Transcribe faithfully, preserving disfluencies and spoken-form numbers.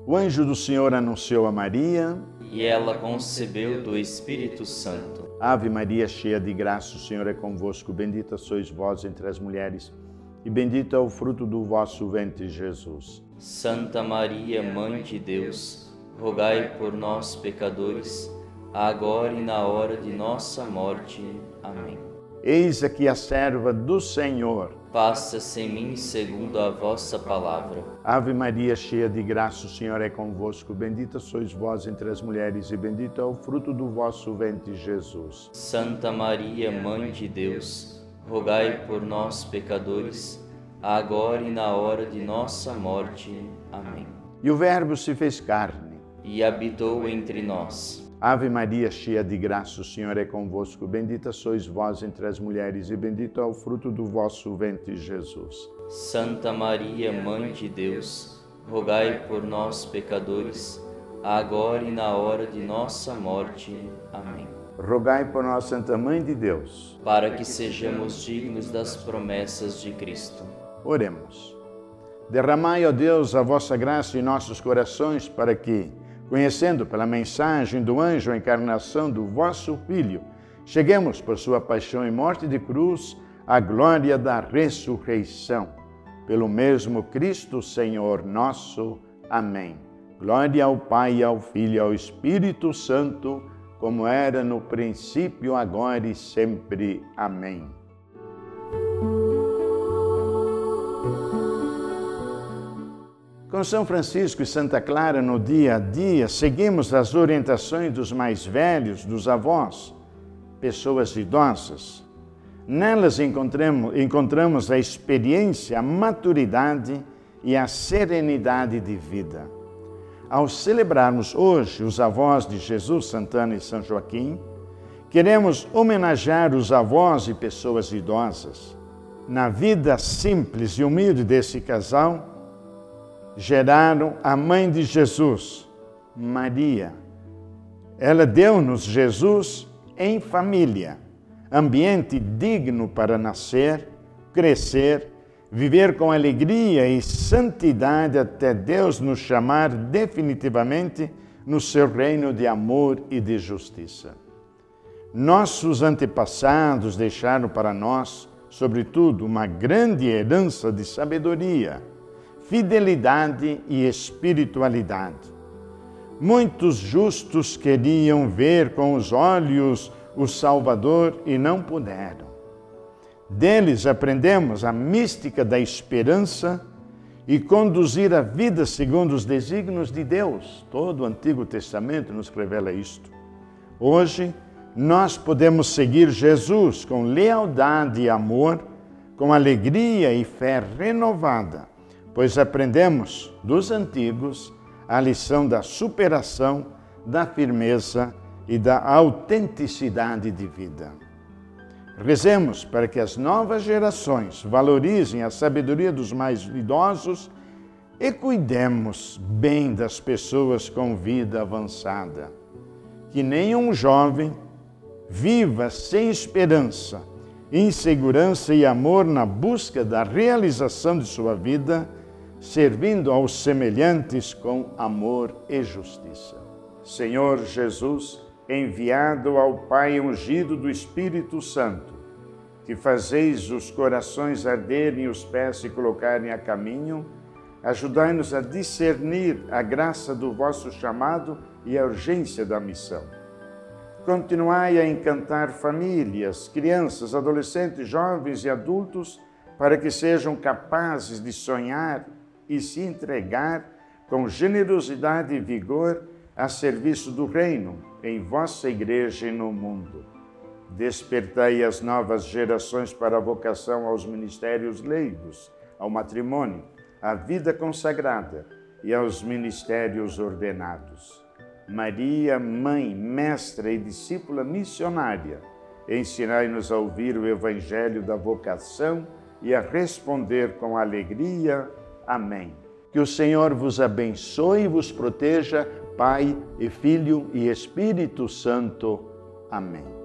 O anjo do Senhor anunciou a Maria, e ela concebeu do Espírito Santo. Ave Maria, cheia de graça, o Senhor é convosco. Bendita sois vós entre as mulheres, e bendito é o fruto do vosso ventre, Jesus. Santa Maria, Mãe de Deus, rogai por nós, pecadores, agora e na hora de nossa morte. Amém. Eis aqui a serva do Senhor. Faça-se em mim segundo a vossa palavra. Ave Maria, cheia de graça, o Senhor é convosco. Bendita sois vós entre as mulheres, e bendito é o fruto do vosso ventre, Jesus. Santa Maria, Mãe de Deus, rogai por nós, pecadores, agora e na hora de nossa morte. Amém. E o Verbo se fez carne e habitou entre nós. Ave Maria, cheia de graça, o Senhor é convosco. Bendita sois vós entre as mulheres, e bendito é o fruto do vosso ventre, Jesus. Santa Maria, Mãe de Deus, rogai por nós, pecadores, agora e na hora de nossa morte. Amém. Rogai por nós, Santa Mãe de Deus, para que sejamos dignos das promessas de Cristo. Oremos. Derramai, ó Deus, a vossa graça em nossos corações, para que, conhecendo pela mensagem do anjo a encarnação do vosso Filho, cheguemos por sua paixão e morte de cruz à glória da ressurreição. Pelo mesmo Cristo Senhor nosso. Amém. Glória ao Pai, ao Filho e ao Espírito Santo, como era no princípio, agora e sempre. Amém. Com São Francisco e Santa Clara, no dia a dia, seguimos as orientações dos mais velhos, dos avós, pessoas idosas. Nelas encontramos, encontramos a experiência, a maturidade e a serenidade de vida. Ao celebrarmos hoje os avós de Jesus, Santana e São Joaquim, queremos homenagear os avós e pessoas idosas. Na vida simples e humilde desse casal, geraram a mãe de Jesus, Maria. Ela deu-nos Jesus em família, ambiente digno para nascer, crescer, viver com alegria e santidade até Deus nos chamar definitivamente no seu reino de amor e de justiça. Nossos antepassados deixaram para nós, sobretudo, uma grande herança de sabedoria, fidelidade e espiritualidade. Muitos justos queriam ver com os olhos o Salvador e não puderam. Deles aprendemos a mística da esperança e conduzir a vida segundo os desígnios de Deus. Todo o Antigo Testamento nos revela isto. Hoje, nós podemos seguir Jesus com lealdade e amor, com alegria e fé renovada, pois aprendemos dos antigos a lição da superação, da firmeza e da autenticidade de vida. Rezemos para que as novas gerações valorizem a sabedoria dos mais idosos e cuidemos bem das pessoas com vida avançada. Que nenhum jovem viva sem esperança, insegurança e amor na busca da realização de sua vida, servindo aos semelhantes com amor e justiça. Senhor Jesus, enviado ao Pai ungido do Espírito Santo, que fazeis os corações arderem e os pés se colocarem a caminho, ajudai-nos a discernir a graça do vosso chamado e a urgência da missão. Continuai a encantar famílias, crianças, adolescentes, jovens e adultos, para que sejam capazes de sonhar e se entregar com generosidade e vigor a serviço do reino, em vossa igreja e no mundo. Despertai as novas gerações para a vocação aos ministérios leigos, ao matrimônio, à vida consagrada e aos ministérios ordenados. Maria, mãe, mestra e discípula missionária, ensinai-nos a ouvir o evangelho da vocação e a responder com alegria. Amém. Que o Senhor vos abençoe e vos proteja, Pai e Filho e Espírito Santo. Amém.